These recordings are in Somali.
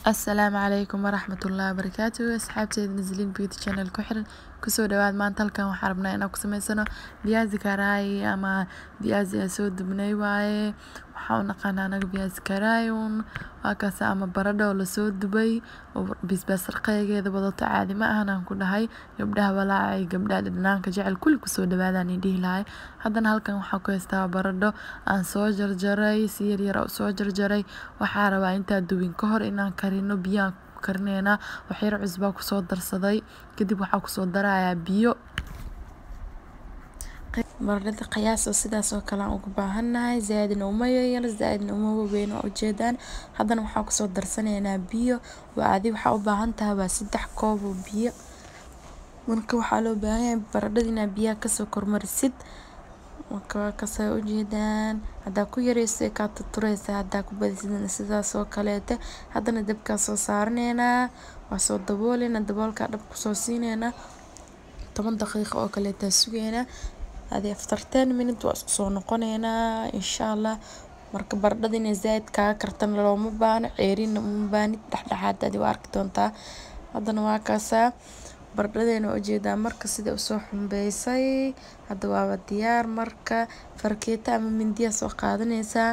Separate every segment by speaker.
Speaker 1: السلام عليكم ورحمة الله وبركاته. أصحابتي نزلين بيوتي channel كحرن كسو دواد maanta halkan waxaan rabnaa inaan ku sameysano viazi karai ama viazi soo dubnay waaye waxaan u naqaanaa anaga viazi karai waa kaas ama baradho la soo dubay oo basbaas raqaygeeda wadato caadi ma ahan aan ku dhahay gabdhaha walaacay gabdhaha dhanaanka jecel kulli ku soo dhawaadaan idhihi lahay haddana halkan waxaan ku haystaa baradho aan soo jarjaray si yar yar oo soo jarjaray waxaan rabaa inta dubin ka hor inaan karino biyo karneena wax yar cusbo ku soo darsaday kadib waxaan ku soo darayaa biyo baradhada qiyaas oo sidaas oo kale aan ugu baahanahay zaadina uma yar zaadina uma weyn oo ujeedaan haddana waxaan ku soo darsanaynaa biyo waadi waxa u baahan tahay waa 3 koob oo biyo marka waxa loo baahan yahay baradhada inaa biyaha ka soo kormarisid marka ka soo ujeedaan hada ku yareysay ka turtureysa hada ku badisidna sidaas oo kaleete haddana dabka soo saarneena waa soo daboolina daboolka dab ku soo siinayna 10 daqiiqo oo kaleete sugeena هذه after 10 minutes waa isku soo noqoneena insha Allah marka baradhada inay zaid ka kartan looma baahna ceerin uma baahni dhaxdhaxaad aad u arki doontaa haddana waa kaasa baradhadeena ujeedaa marka sida u soo xumbeysay hadda waa diyaar marka farkeeta ama mindiya soo qaadanaysaa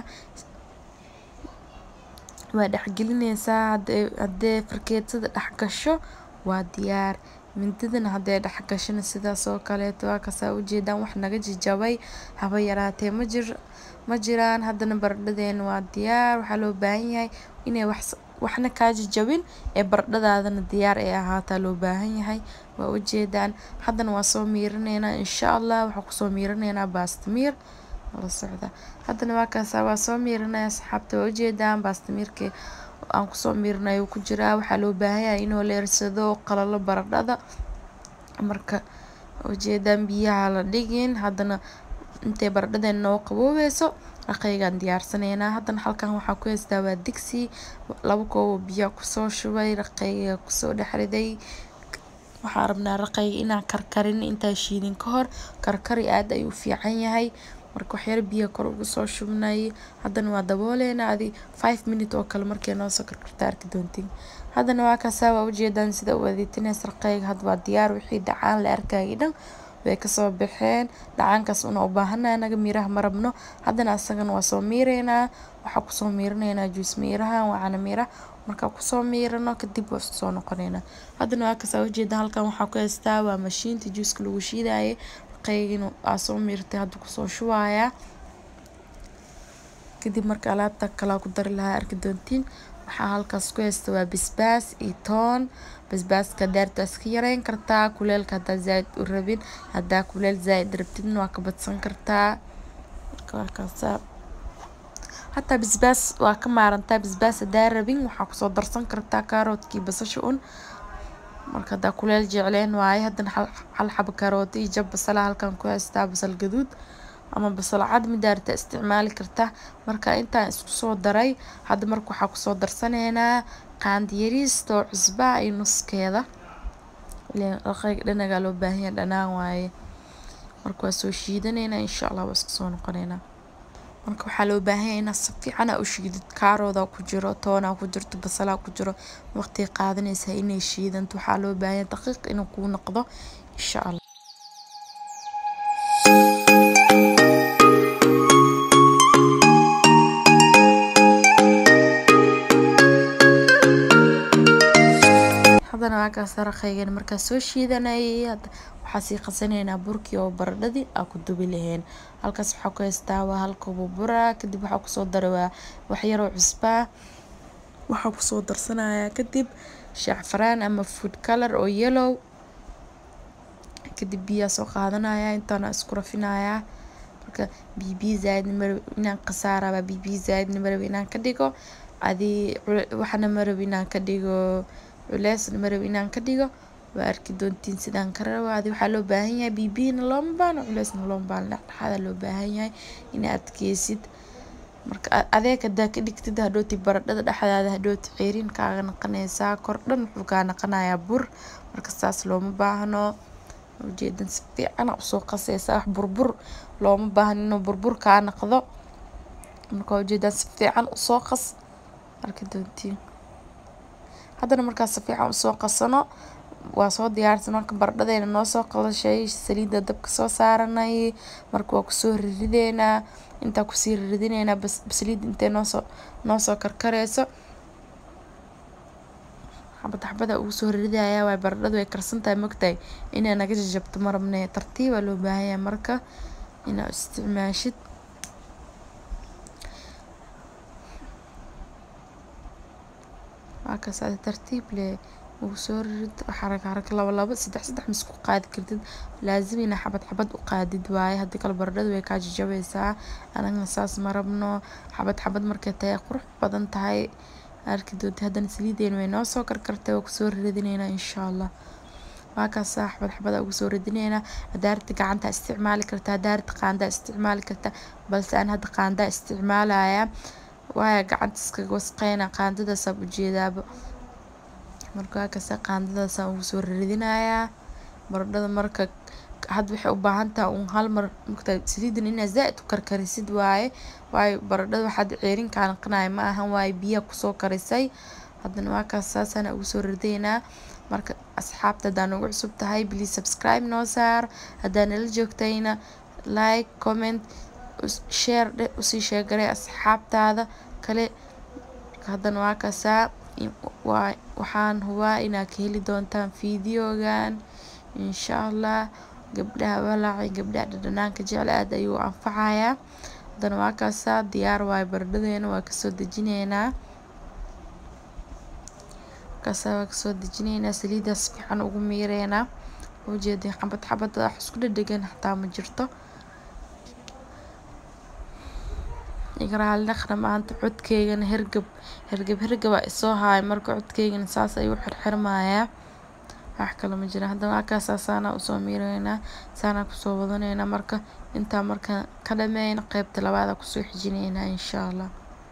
Speaker 1: waa dhaxgelinaysaa hadee farkeetada dhax gasho waa diyaar mindidana hadee dhax gashana sidaas oo kaleeto waa kaasa ujeedaan wax naga jajabay haba yaraatee ma jiraan haddana baradhadeena waa diyaar waxa loo baahan yahay inay waxna ka jajabin ee baradhadaadana diyaar ay ahaataa loo baahan yahay waa ujeedaan haddana waa soo miiraneena insha Allah waxa ku soo miiraneena baastamiir la socda haddana waa kaasa waa soo miiranaya asxaabta waa ujeedaan baastamiirka aan ku soo miirnayo ku jira waxa loo baahan yahay inuu leersado qalalo baradhada marka ujeedaan biyaha la dhigin haddana intee baradhada noo qaboobayso raqaygan diyaarsaneena haddana halkan waxa ku haystaa waa digsi 2 koob biyo ku soo shubay raqayga ku soo dhaxriday waxaan rabnaa raqayga inaan karkarin inta shiidin ka hor karkari aad ay u fiican yahay marka wax yar biyo kor ugu soo shubnay haddana waa dabooleena 5 minutes oo kale markay noo soo karkarto arki doontiin haddana waa kaasa waa ujeedaan sida u wadiitinaysa raqayga hadda waa diyaar wixii dhacaan la arkayay dhan way ka soo baxeen dhacaankaas una u baahanaa anaga miraha marabno haddana asagana waa soo miireynaa waxa ku soo miirinayna juice miraha waxana mira marka ku soo miirano kadib waa soo noqonayna haddana waa kaasa ujeedaan halkan waxa ku haystaa waa mashiinta juice lagu shiidaayay qaygina aa soo miirtay hadda ku soo shubaaya kadib marka alaabta kala ku dari lahaa arki doontiin waxa halkaas ku haysta waa basbaas iyo toon basbaaska daarta iska yareyn kartaa kuleelka hada zaid u rabin hada kuleel zaid rabtidna waa ka badsan kartaa kaasa hatta basbaas waa ka maarantaa basbaas hada rabin waxa ku soo darsan kartaa karoodkii basasha marka hada kuleel jecleen waaye haddana hal xabo karooti iyo jab basal halkan ku haystaa basal gaduud ama basal cad midaarta isticmaali kartaa marka intaan isku soo daray hadda marka waxa ku soo darsaneena qaandi yariisto cusba iyo nuskeeda ileen raqayga dhanaga loo baahan yahay dhanaan waaye marka waa soo shiidaneena insha Allah waa isku soo noqoneena marka waxa loo baahan yahay in si fiican u shiidid kaarooda ku jiro toona ku jirto basal ku jiro waqti qaadanaysa inay shiidanto waxa loo baahan yahay daqiiq inuu ku noqdo insha Allah haddana waa kaas raqaygan marka soo shiidanay waxa si qasaneena burkii oo baradhadii aan ku dubi lahayn halkaas waxa ku haystaa waa hal koob bura kadib waxa ku soo daray wax yar oo cusba waxa ku soo darsanaya kadib shacfaraan ama food color oo yellow kadib biyo soo qaadanaya intaan isku rafinaya marka bibi zaid inaan qasaaraba bibi zaid marab inaan ka dhigo adi waxana marab inaan ka dhigo culays marab inaan ka dhigo waa arki doontiin sidaan ka rabo waxa loo baahan yahay bibina looma baahno culaysna looma baahno dhaxda loo baahan yahay in aad keesid marka adeeg hada ka dhigtid hadhooti baradhada dhaxdaada hadhooti ceerin kaaga naqanaysa kor dhan wuxuu ka naqanayaa bur marka saas looma baahno ujeedan si fiican u soo qasaysa wax burbur looma baahno inuu burbur ka naqdo marka ujeedan si fiican u soo qas arki doontiin haddana markaas si fiican usoo qasano waa soo diyaarsan. marka baradhadeena noo soo qalashay saliidda dabka soo saaranay marka waa kusoo rideynaa intaa kusii ridineynaa saliidda intay noo soo karkareyso xabada ugu soo ridayaa. waa baradhadu way karsantahay mogtahay inay naga jajabto marabne tartiib loo baahan yahay marka inaa isticmaashid. marka saad tartiib leh ugu soo rid xaraka laba saddex misku qaadi kartid laazim ina xabad u qaadid waaye haddii kale baradhadu way ka jajabaysaa. anagana saas marabno xabad markay tahay qurux badan tahay arki doonti. haddana saliideena way noo soo karkartay waa kusoo ridineynaa insha allah. markaas xabad ugu soo ridineynaa. hadaarta gacanta isticmaali kartaa hadaarta qaanda isticmaali kartaa balse aan hadda qaanda isticmaalaya waayo gacanta iskaga wasqeyna qaandadaas u jeedaaba. marka kasa qaandadaas ugu soo ridinayaa baradhada. marka had waxay u baahan tahay hal mar mugta saliidan inaa zaaid u karkarisid waaye baradhada waxaad ceerin kaan qanay ma ahan waaye biyo ku soo karisay. haddana waa kaas saasana ugu soo rideynaa. marka asxaabta hadaan ugu cusub tahay please subscribe noo saar. haddaan nala joogtayna like comment share usii sheegaray asxaabtaada kale. haddana waa kaasaa waxaan hubaa inaad ka heli doontaan fiidiyogan insha allah. gabdhaha walaacay gabdhaha dhadhanaanka jecel aad ayuu anfacayaa. haddana waa kaasaa diyaar waaye baradhadeena waa kasoo dejineynaa. kasoo dejineynaa saliidaas fiican ugu miireynaa. ujeedin xabad wax isku dhadhagan xataa ma jirto. igraal naqra maanta codkeygana hergab isoo haay marka codkeygana saas ayuu xirxirmayaa wax kale ma jira. haddana halkaas saana usoo miireynaa saana kusoo wadaneynaa. marka intaa marka ka dhameyna qaybta labaad kusoo xijineynaa insha allah.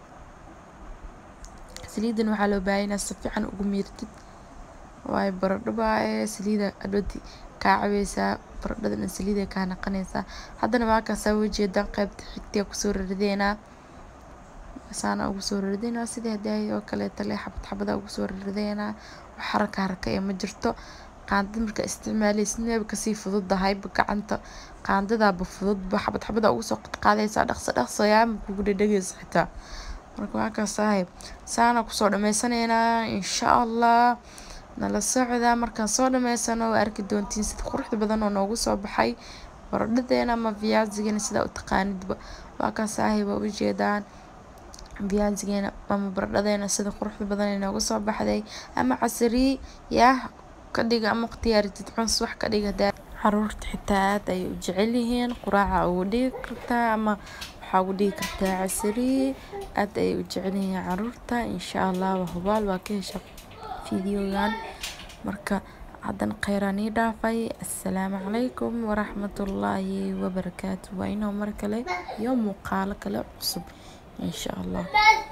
Speaker 1: saliidan waxaa loo baahan yahay si fiican ugu miirtid waayo baradho baa saliida adhooti kaa cabaysaa baradhadana saliida kaa naqanaysaa. haddana markaas wajeedan qaybta xigtay kusoo rideynaa saana ugu soo rideynaa sidii haday oo kale tale xabada ugu soo rideynaa. wax haraka ma jirto. qaandada marka isticmaalaysid kasii fududahay gacanta qaandada fudud xabada ugu soo qaadaysaa dhaqso yaa kugu dhadhagaysa xitaa. marka waa kaas saana kusoo dhameysaneynaa insha allah. nala socda markaan soo dhameysano waa arki doontiin sida quruxda badan oo noogu soo baxay baradhadeena ama viazigeena sida u taqaanidba. waa kaas waa ujeedaan viazigeena ama baradhadeena sida quruxda badan ee noogu soo baxday. ama casri yaa ka dhiga ama ikhtiyaartid cuns wax ka dhiga caruurta xitaa aad ay u jecel yihiin. quraaca ugu dhigi kartaa ama waxaa ugu dhigi kartaa casri aad ay u jecel yihiin caruurta insha allah. waa hubaal waa ka hesha fiidiyogan. marka haddana kheyraanii dhaafay. assalaamu calaykum waraxmatullaahi wabarakaatu. waa inoo mar kale iyo muuqaalo kale cusub insha allah.